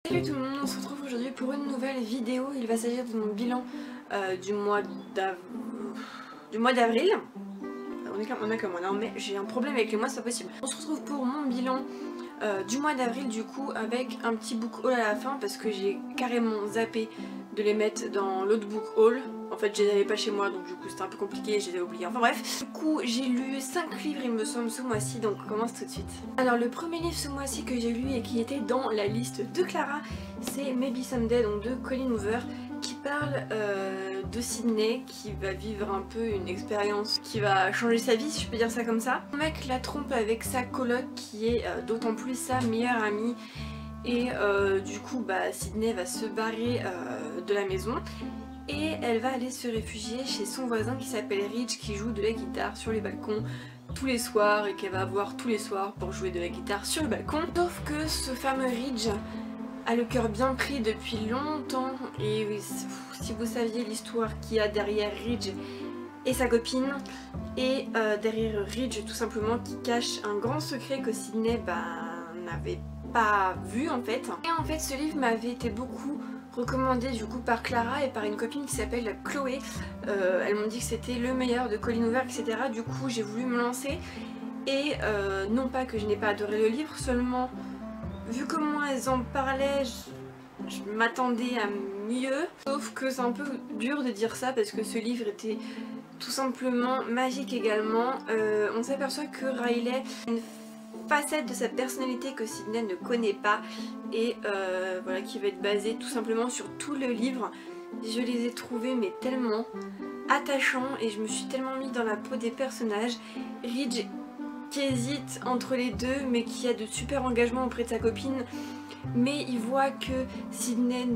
Salut tout le monde, on se retrouve aujourd'hui pour une nouvelle vidéo. Il va s'agir de mon bilan du mois d'avril. On est comme on est en mai, j'ai un problème avec les mois, c'est pas possible. On se retrouve pour mon bilan du mois d'avril du coup avec un petit book haul à la fin parce que j'ai carrément zappé de les mettre dans l'autre book haul. En fait je les avais pas chez moi donc du coup c'était un peu compliqué, je les ai oubliés, enfin bref. Du coup j'ai lu 5 livres il me semble ce mois-ci, donc on commence tout de suite. Alors le premier livre ce mois-ci que j'ai lu et qui était dans la liste de Clara, c'est Maybe Someday, donc de Colleen Hoover, qui parle de Sydney qui va vivre un peu une expérience qui va changer sa vie, si je peux dire ça comme ça. Le mec la trompe avec sa coloc qui est d'autant plus sa meilleure amie. Et du coup Sydney va se barrer de la maison et elle va aller se réfugier chez son voisin qui s'appelle Ridge, qui joue de la guitare sur les balcons tous les soirs et qu'elle va voir tous les soirs pour jouer de la guitare sur le balcon. Sauf que ce fameux Ridge a le cœur bien pris depuis longtemps et oui, si vous saviez l'histoire qu'il y a derrière Ridge et sa copine, et derrière Ridge tout simplement qui cache un grand secret que Sydney n'avait pas vu en fait. Et en fait ce livre m'avait été beaucoup recommandé du coup par Clara et par une copine qui s'appelle Chloé. Elles m'ont dit que c'était le meilleur de Colleen Hoover, etc. Du coup j'ai voulu me lancer et non pas que je n'ai pas adoré le livre, seulement vu comment elles en parlaient je m'attendais à mieux. Sauf que c'est un peu dur de dire ça parce que ce livre était tout simplement magique également. On s'aperçoit que Riley a une facette de sa personnalité que Sydney ne connaît pas et voilà, qui va être basée tout simplement sur tout le livre. Je les ai trouvés mais tellement attachants et je me suis tellement mis dans la peau des personnages. Ridge qui hésite entre les deux mais qui a de super engagements auprès de sa copine, mais il voit que Sydney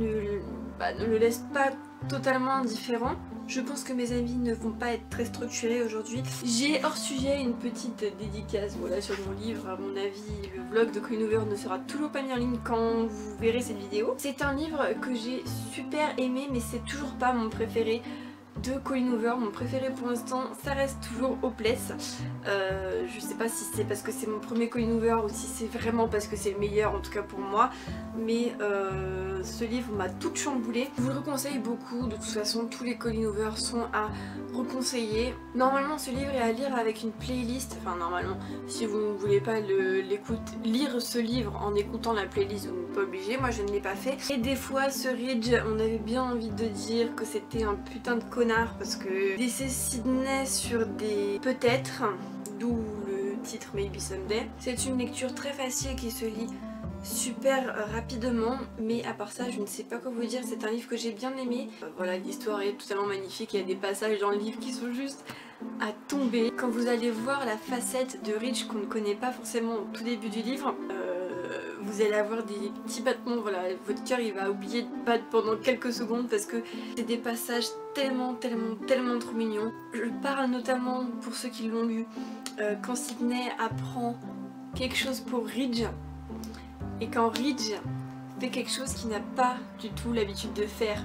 ne le laisse pas totalement indifférent. Je pense que mes avis ne vont pas être très structurés aujourd'hui. J'ai hors sujet une petite dédicace voilà, sur mon livre. À mon avis, le vlog de Colleen Hoover ne sera toujours pas mis en ligne quand vous verrez cette vidéo. C'est un livre que j'ai super aimé mais c'est toujours pas mon préféré de Colleen Hoover. Mon préféré pour l'instant ça reste toujours Hopeless. Je sais pas si c'est parce que c'est mon premier Colleen Hoover ou si c'est vraiment parce que c'est le meilleur, en tout cas pour moi, mais ce livre m'a toute chamboulée. Je vous le conseille beaucoup, de toute façon tous les Colleen Hoover sont à reconseiller. Normalement ce livre est à lire avec une playlist, enfin normalement si vous ne voulez pas lire ce livre en écoutant la playlist vous n'êtes pas obligé, moi je ne l'ai pas fait. Et des fois ce Ridge on avait bien envie de dire que c'était un putain de connard parce que laisser Sydney sur des peut-être, d'où le titre Maybe Someday. C'est une lecture très facile qui se lit super rapidement, mais à part ça je ne sais pas quoi vous dire. C'est un livre que j'ai bien aimé. Voilà, l'histoire est totalement magnifique, il y a des passages dans le livre qui sont juste à tomber. Quand vous allez voir la facette de Ridge qu'on ne connaît pas forcément au tout début du livre, vous allez avoir des petits battements, voilà, votre cœur il va oublier de battre pendant quelques secondes parce que c'est des passages tellement trop mignons. Je parle notamment pour ceux qui l'ont lu, quand Sydney apprend quelque chose pour Ridge et quand Ridge fait quelque chose qu'il n'a pas du tout l'habitude de faire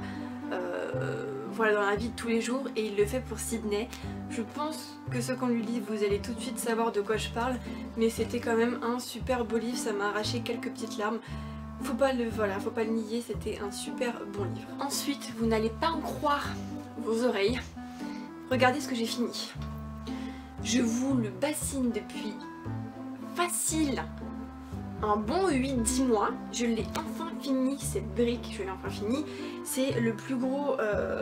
voilà, dans la vie de tous les jours, et il le fait pour Sydney. Je pense que ce qu'on lui lit vous allez tout de suite savoir de quoi je parle, mais c'était quand même un super beau livre, ça m'a arraché quelques petites larmes. Faut pas le nier, c'était un super bon livre. Ensuite, vous n'allez pas en croire vos oreilles, regardez ce que j'ai fini. Je vous le bassine depuis facile un bon 8-10 mois, je l'ai enfin fini, cette brique, je l'ai enfin fini. C'est le plus gros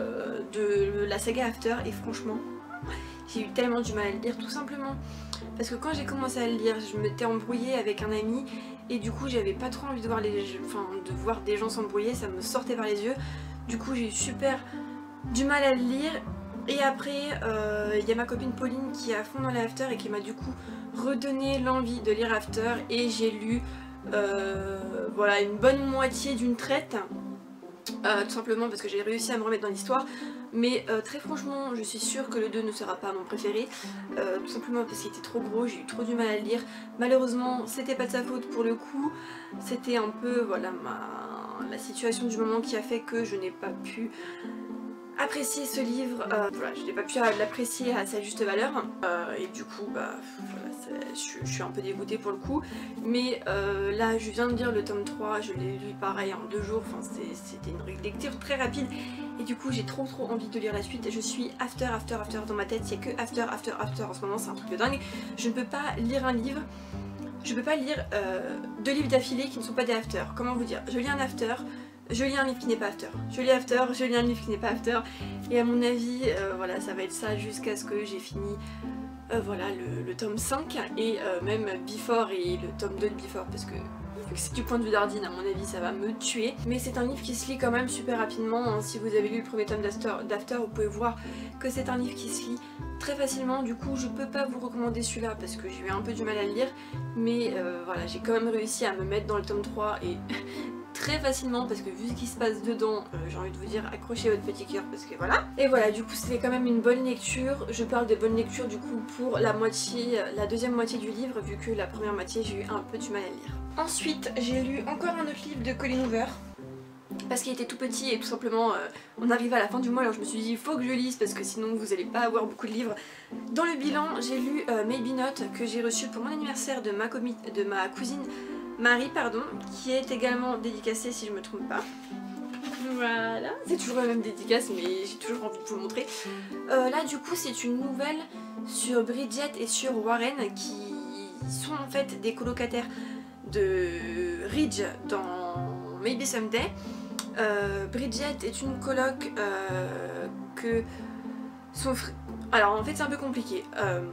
de la saga After et franchement, j'ai eu tellement du mal à le lire tout simplement. Parce que quand j'ai commencé à le lire, je m'étais embrouillée avec un ami et du coup j'avais pas trop envie de voir des gens s'embrouiller, ça me sortait par les yeux. Du coup j'ai eu super du mal à le lire. Et après, il y a ma copine Pauline qui est à fond dans les After et qui m'a du coup redonné l'envie de lire After, et j'ai lu voilà, une bonne moitié d'une traite, tout simplement parce que j'ai réussi à me remettre dans l'histoire. Mais très franchement, je suis sûre que le 2 ne sera pas mon préféré, tout simplement parce qu'il était trop gros, j'ai eu trop du mal à le lire. Malheureusement, c'était pas de sa faute pour le coup, c'était un peu voilà, la situation du moment qui a fait que je n'ai pas pu apprécié ce livre, voilà, je n'ai pas pu l'apprécier à sa juste valeur et du coup bah voilà, je suis un peu dégoûtée pour le coup, mais là je viens de lire le tome 3, je l'ai lu pareil en 2 jours, enfin c'était une lecture très rapide et du coup j'ai trop envie de lire la suite. Je suis after dans ma tête, il n'y a que after en ce moment, c'est un truc de dingue. Je ne peux pas lire un livre, je peux pas lire 2 livres d'affilée qui ne sont pas des after. Comment vous dire, je lis un after, je lis un livre qui n'est pas after, je lis after, je lis un livre qui n'est pas after, et à mon avis voilà, ça va être ça jusqu'à ce que j'ai fini voilà le tome 5 et même Before et le tome 2 de Before, parce que vu que c'est du point de vue d'Ardine, à mon avis ça va me tuer. Mais c'est un livre qui se lit quand même super rapidement, hein. Si vous avez lu le premier tome d'After, vous pouvez voir que c'est un livre qui se lit très facilement. Du coup je peux pas vous recommander celui-là parce que j'ai eu un peu du mal à le lire, mais voilà, j'ai quand même réussi à me mettre dans le tome 3 et très facilement, parce que vu ce qui se passe dedans, j'ai envie de vous dire accrochez votre petit cœur parce que voilà. Et voilà, du coup c'était quand même une bonne lecture. Je parle de bonne lecture du coup pour la deuxième moitié du livre, vu que la première moitié j'ai eu un peu du mal à le lire. Ensuite j'ai lu encore un autre livre de Colleen Hoover, parce qu'il était tout petit et tout simplement on arrive à la fin du mois, alors je me suis dit il faut que je lise parce que sinon vous allez pas avoir beaucoup de livres. Dans le bilan j'ai lu Maybe Not, que j'ai reçu pour mon anniversaire de ma cousine Marie, pardon, qui est également dédicacée si je me trompe pas. Voilà, c'est toujours la même dédicace mais j'ai toujours envie de vous le montrer. Là du coup c'est une nouvelle sur Bridget et sur Warren qui sont en fait des colocataires de Ridge dans Maybe Someday. Bridget est une coloc que son frère... Alors en fait c'est un peu compliqué.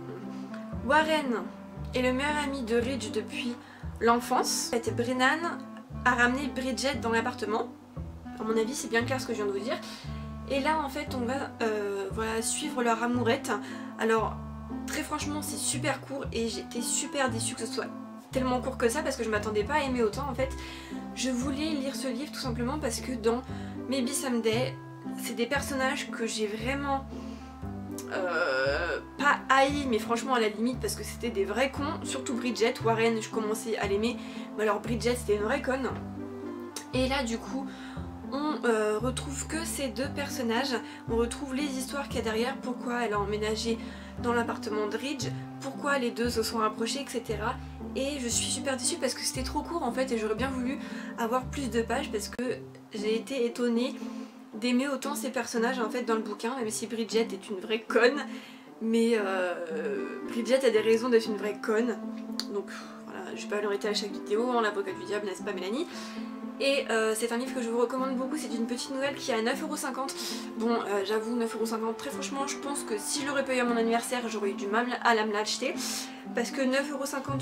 Warren est le meilleur ami de Ridge depuis l'enfance. En fait, Brennan a ramené Bridget dans l'appartement. À mon avis c'est bien clair ce que je viens de vous dire. Et là en fait on va voilà, suivre leur amourette. Alors très franchement c'est super court et j'étais super déçue que ce soit tellement court que ça parce que je m'attendais pas à aimer autant en fait. Je voulais lire ce livre tout simplement parce que dans Maybe Someday c'est des personnages que j'ai vraiment pas haï, mais franchement à la limite parce que c'était des vrais cons, surtout Bridget. Warren je commençais à l'aimer, mais alors Bridget c'était une vraie conne. Et là du coup on retrouve que ces 2 personnages, on retrouve les histoires qu'il y a derrière, pourquoi elle a emménagé dans l'appartement de Ridge, pourquoi les 2 se sont rapprochés, etc. Et je suis super déçue parce que c'était trop court en fait et j'aurais bien voulu avoir plus de pages parce que j'ai été étonnée d'aimer autant ces personnages en fait dans le bouquin, même si Bridget est une vraie conne, mais Bridget a des raisons d'être une vraie conne, donc voilà, je vais pas l'arrêter à chaque vidéo, hein, l'avocat du diable, n'est-ce pas Mélanie? Et c'est un livre que je vous recommande beaucoup, c'est une petite nouvelle qui est à 9,50€. Bon j'avoue 9,50€, très franchement je pense que si je l'aurais payé à mon anniversaire j'aurais eu du mal à me l'acheter, parce que 9,50€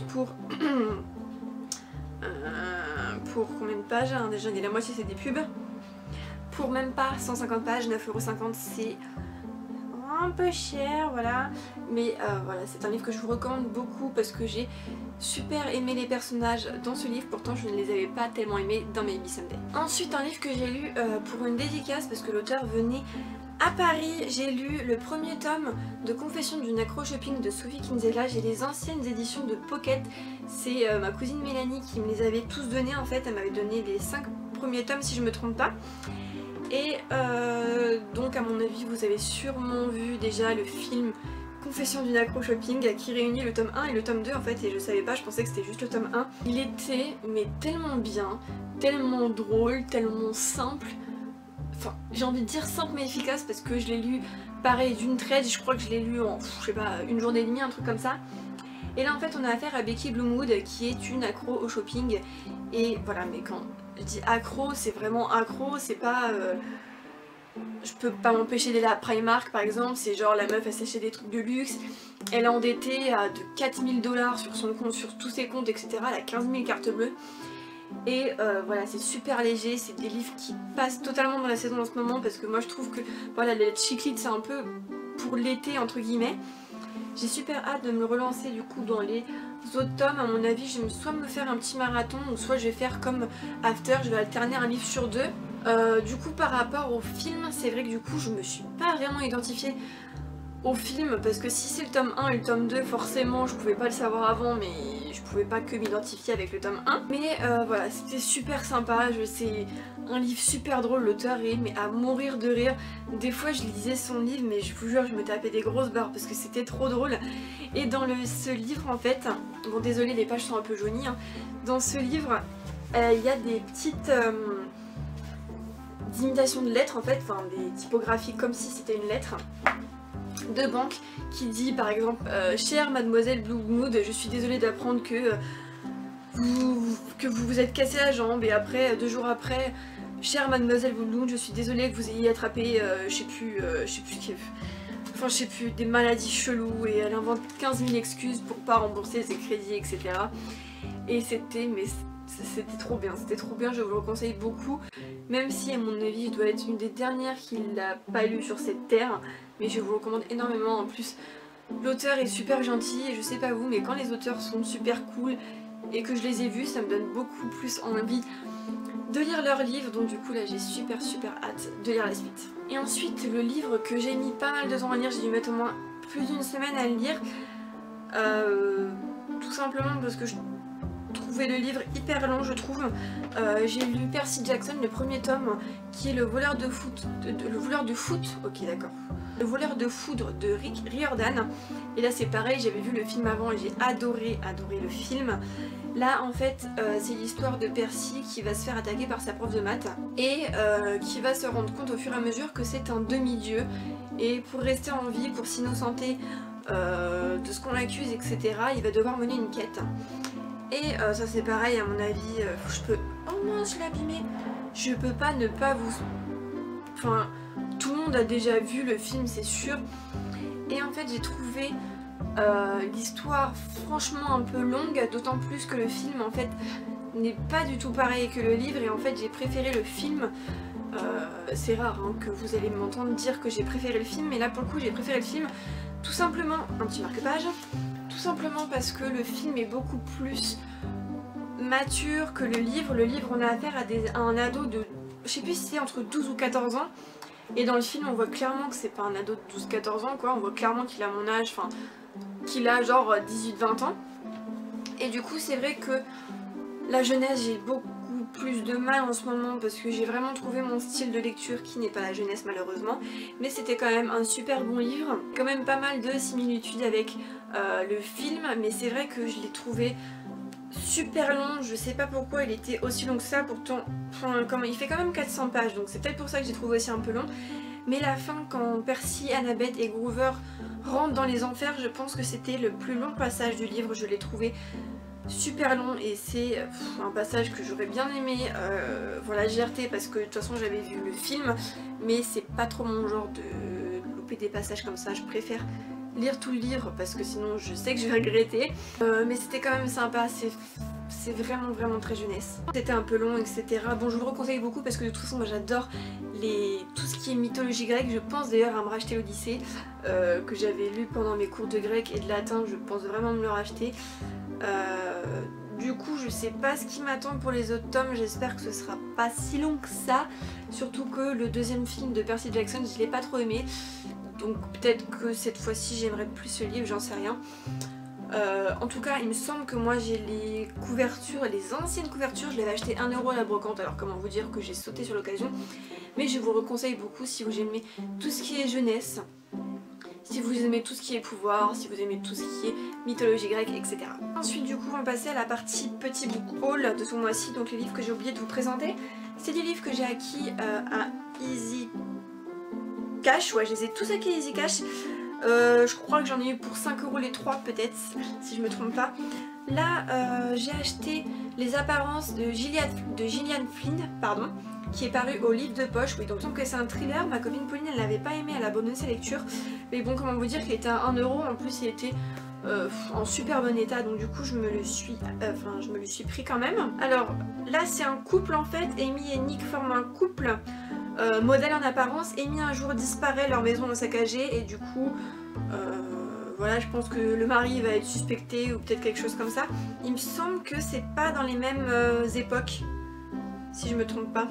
pour combien de pages, hein, déjà la moitié c'est des pubs. Pour même pas 150 pages, 9,50€ c'est un peu cher, voilà. Mais voilà, c'est un livre que je vous recommande beaucoup parce que j'ai super aimé les personnages dans ce livre, pourtant je ne les avais pas tellement aimés dans Maybe Someday. Ensuite un livre que j'ai lu pour une dédicace parce que l'auteur venait à Paris, j'ai lu le premier tome de Confession d'une accro shopping de Sophie Kinsella. J'ai les anciennes éditions de Pocket, c'est ma cousine Mélanie qui me les avait tous donnés en fait, elle m'avait donné les 5 premiers tomes si je me trompe pas. Et donc à mon avis vous avez sûrement vu déjà le film Confession d'une accro shopping qui réunit le tome 1 et le tome 2 en fait, et je savais pas, je pensais que c'était juste le tome 1. Il était mais tellement bien, tellement drôle, tellement simple, enfin j'ai envie de dire simple mais efficace parce que je l'ai lu pareil d'une traite, je crois que je l'ai lu en je sais pas une journée et demie, un truc comme ça. Et là en fait on a affaire à Becky Bloomwood qui est une accro au shopping, et voilà, mais quand je dis accro c'est vraiment accro, c'est pas je peux pas m'empêcher d'aller à Primark par exemple, c'est genre la meuf elle s'achète des trucs de luxe, elle est endettée à de 4000$ sur son compte, sur tous ses comptes etc, elle a 15 000 cartes bleues. Et voilà, c'est super léger, c'est des livres qui passent totalement dans la saison en ce moment parce que moi je trouve que voilà, les chiclets c'est un peu pour l'été entre guillemets. J'ai super hâte de me le relancer du coup dans les autres tomes. À mon avis je vais soit me faire un petit marathon ou soit je vais faire comme After, je vais alterner un livre sur 2. Du coup par rapport au film, c'est vrai que du coup je me suis pas vraiment identifiée au film parce que si c'est le tome 1 et le tome 2 forcément je pouvais pas le savoir avant, mais je pouvais pas que m'identifier avec le tome 1. Mais voilà, c'était super sympa, c'est un livre super drôle, l'auteur est mais à mourir de rire. Des fois je lisais son livre mais je vous jure je me tapais des grosses barres parce que c'était trop drôle. Et dans ce livre en fait, bon désolé les pages sont un peu jaunies, hein. Dans ce livre il y a des petites imitations de lettres en fait, enfin des typographies comme si c'était une lettre de banque qui dit par exemple chère mademoiselle Bloomwood, je suis désolée d'apprendre que vous vous êtes cassé la jambe, et après 2 jours après, chère mademoiselle Bloomwood, je suis désolée que vous ayez attrapé je sais plus des maladies cheloues, et elle invente 15 000 excuses pour pas rembourser ses crédits, etc. Et c'était trop bien, je vous le conseille beaucoup, même si à mon avis je dois être une des dernières qui l'a pas lu sur cette terre, mais je vous le recommande énormément. En plus l'auteur est super gentil, et je sais pas vous mais quand les auteurs sont super cool et que je les ai vus, ça me donne beaucoup plus envie de lire leurs livres, donc du coup là j'ai super hâte de lire la suite. Et ensuite le livre que j'ai mis pas mal de temps à lire, j'ai dû mettre au moins plus d'une semaine à le lire, tout simplement parce que je trouvais le livre hyper long je trouve. J'ai lu Percy Jackson, le premier tome, qui est le voleur de foot, ok d'accord, le voleur de foudre de Rick Riordan. Et là c'est pareil, j'avais vu le film avant et j'ai adoré le film. Là en fait c'est l'histoire de Percy qui va se faire attaquer par sa prof de maths et qui va se rendre compte au fur et à mesure que c'est un demi-dieu, et pour rester en vie, pour s'innocenter de ce qu'on l'accuse, etc., il va devoir mener une quête. Et ça c'est pareil à mon avis, oh mince je l'ai abîmé, je peux pas ne pas vous... Enfin tout le monde a déjà vu le film c'est sûr, et en fait j'ai trouvé l'histoire franchement un peu longue, d'autant plus que le film en fait n'est pas du tout pareil que le livre, et en fait j'ai préféré le film. C'est rare hein, que vous allez m'entendre dire que j'ai préféré le film, mais là pour le coup j'ai préféré le film tout simplement, un petit marque-page, tout simplement parce que le film est beaucoup plus mature que le livre. Le livre on a affaire à un ado de, je sais plus si c'est entre 12 ou 14 ans, et dans le film on voit clairement que c'est pas un ado de 12-14 ans quoi, on voit clairement qu'il a mon âge, enfin qu'il a genre 18-20 ans. Et du coup c'est vrai que la jeunesse j'ai beaucoup plus de mal en ce moment parce que j'ai vraiment trouvé mon style de lecture qui n'est pas la jeunesse malheureusement, mais c'était quand même un super bon livre, quand même pas mal de similitudes avec le film, mais c'est vrai que je l'ai trouvé super long, je sais pas pourquoi il était aussi long que ça, pourtant il fait quand même 400 pages, donc c'est peut-être pour ça que j'ai trouvé aussi un peu long. Mais la fin, quand Percy, Annabeth et Groover rentrent dans les enfers, je pense que c'était le plus long passage du livre, je l'ai trouvé super long, et c'est un passage que j'aurais bien aimé voilà, j'ai RT parce que de toute façon j'avais vu le film, mais c'est pas trop mon genre de louper des passages comme ça, je préfère lire tout le livre parce que sinon je sais que je vais regretter, mais c'était quand même sympa, c'est vraiment très jeunesse. C'était un peu long etc. Bon je vous le reconseille beaucoup parce que de toute façon moi j'adore tout ce qui est mythologie grecque. Je pense d'ailleurs à me racheter l'Odyssée que j'avais lu pendant mes cours de grec et de latin, je pense vraiment me le racheter. Du coup je sais pas ce qui m'attend pour les autres tomes, j'espère que ce sera pas si long que ça, surtout que le deuxième film de Percy Jackson je l'ai pas trop aimé, donc peut-être que cette fois-ci j'aimerais plus ce livre, j'en sais rien. En tout cas il me semble que moi j'ai les couvertures, les anciennes couvertures, je les avais achetées 1 € à la brocante, alors comment vous dire que j'ai sauté sur l'occasion, mais je vous le conseille beaucoup si vous aimez tout ce qui est jeunesse, si vous aimez tout ce qui est pouvoir, si vous aimez tout ce qui est mythologie grecque, etc. Ensuite du coup on va passer à la partie petit book haul de ce mois-ci, donc les livres que j'ai oublié de vous présenter. C'est des livres que j'ai acquis à Easy Cash, ouais je les ai tous acquis à Easy Cash. Je crois que j'en ai eu pour 5 € les 3 peut-être, si je me trompe pas. Là j'ai acheté Les apparences de Gillian Flynn, pardon, qui est paru au livre de poche. Oui, donc il me semble que c'est un thriller, ma copine Pauline elle l'avait pas aimé, elle a abandonné sa lecture. Mais bon, comment vous dire qu'il était à 1 €, en plus il était en super bon état, donc du coup je me le suis pris quand même. Alors là c'est un couple en fait, Amy et Nick forment un couple. Modèle en apparence, Amy un jour disparaît, leur maison est saccagée et du coup voilà, je pense que le mari va être suspecté ou peut-être quelque chose comme ça. Il me semble que c'est pas dans les mêmes époques, si je me trompe pas.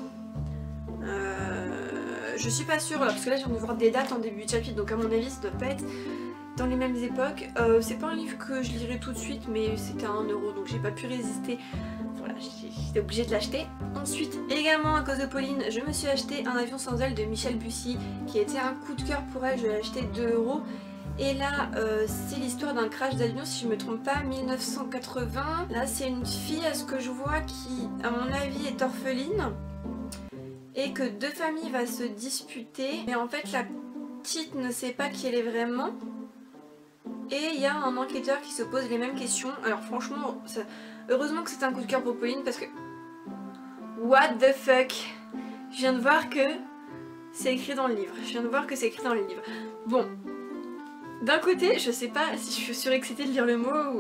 Je suis pas sûre là, parce que là j'ai envie de voir des dates en début de chapitre, donc à mon avis ça doit pas être dans les mêmes époques. C'est pas un livre que je lirai tout de suite, mais c'était à 1 € donc j'ai pas pu résister. Voilà, j'étais obligée de l'acheter. Ensuite, également à cause de Pauline, je me suis acheté Un avion sans ailes de Michel Bussy, qui a été un coup de cœur pour elle. Je l'ai acheté 2 €. Et là, c'est l'histoire d'un crash d'avion, si je me trompe pas, 1980. Là, c'est une fille, à ce que je vois, qui, à mon avis, est orpheline. Et que 2 familles vont se disputer. Mais en fait, la petite ne sait pas qui elle est vraiment. Et il y a un enquêteur qui se pose les mêmes questions. Alors franchement, heureusement que c'est un coup de cœur pour Pauline parce que... What the fuck? Je viens de voir que c'est écrit dans le livre. Bon. D'un côté, je sais pas si je suis surexcitée de lire le mot ou...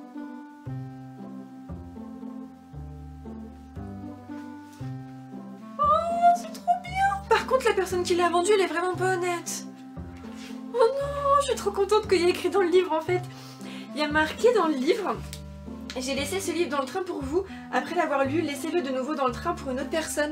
Oh, c'est trop bien! Par contre, la personne qui l'a vendu, elle est vraiment pas honnête. Oh non, je suis trop contente qu'il y ait écrit dans le livre en fait. Il y a marqué dans le livre: j'ai laissé ce livre dans le train pour vous. Après l'avoir lu, laissez-le de nouveau dans le train pour une autre personne.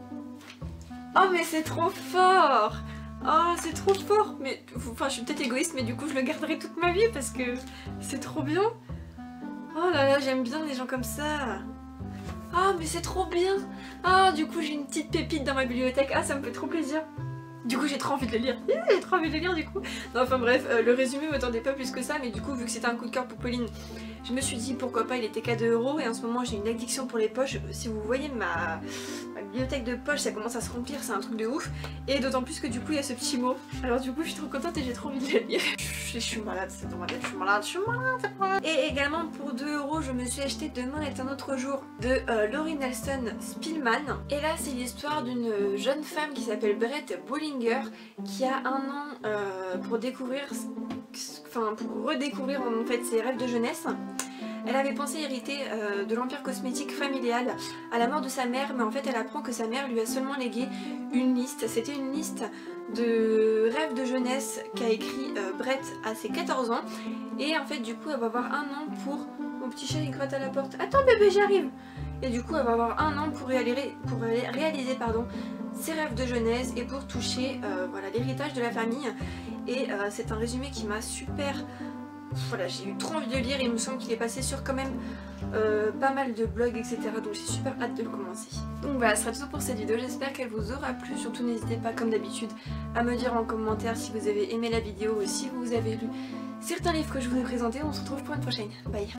Oh mais c'est trop fort! Oh c'est trop fort! Mais enfin je suis peut-être égoïste mais du coup je le garderai toute ma vie parce que c'est trop bien. Oh là là, j'aime bien les gens comme ça. Ah mais c'est trop bien. Ah du coup j'ai une petite pépite dans ma bibliothèque. Ah ça me fait trop plaisir. Du coup j'ai trop envie de le lire. J'ai trop envie de le lire du coup. Non enfin bref, le résumé me tendait pas plus que ça, mais du coup vu que c'était un coup de cœur pour Pauline, je me suis dit pourquoi pas, il était qu'à 2 € et en ce moment j'ai une addiction pour les poches. Si vous voyez ma bibliothèque de poches, ça commence à se remplir, c'est un truc de ouf. Et d'autant plus que du coup il y a ce petit mot. Alors du coup je suis trop contente et j'ai trop envie de le lire. Je suis malade, c'est dans ma tête, je suis malade. Et également pour 2 €, je me suis acheté Demain est un autre jour de Laurie Nelson Spillman. Et là c'est l'histoire d'une jeune femme qui s'appelle Brett Bollinger qui a 1 an pour découvrir, enfin pour redécouvrir en fait ses rêves de jeunesse. Elle avait pensé hériter de l'empire cosmétique familial à la mort de sa mère, mais en fait elle apprend que sa mère lui a seulement légué une liste. C'était une liste de rêves de jeunesse qu'a écrit Brett à ses 14 ans. Et en fait du coup elle va avoir 1 an pour... Mon petit chat il gratte à la porte. Attends bébé j'arrive. Et du coup elle va avoir 1 an pour réaliser ses rêves de jeunesse et pour toucher voilà, l'héritage de la famille. Et c'est un résumé qui m'a super... Voilà, j'ai eu trop envie de le lire et il me semble qu'il est passé sur quand même pas mal de blogs etc. Donc j'ai super hâte de le commencer. Donc voilà, ce sera tout pour cette vidéo, j'espère qu'elle vous aura plu. Surtout n'hésitez pas comme d'habitude à me dire en commentaire si vous avez aimé la vidéo ou si vous avez lu certains livres que je vous ai présentés. On se retrouve pour une prochaine. Bye.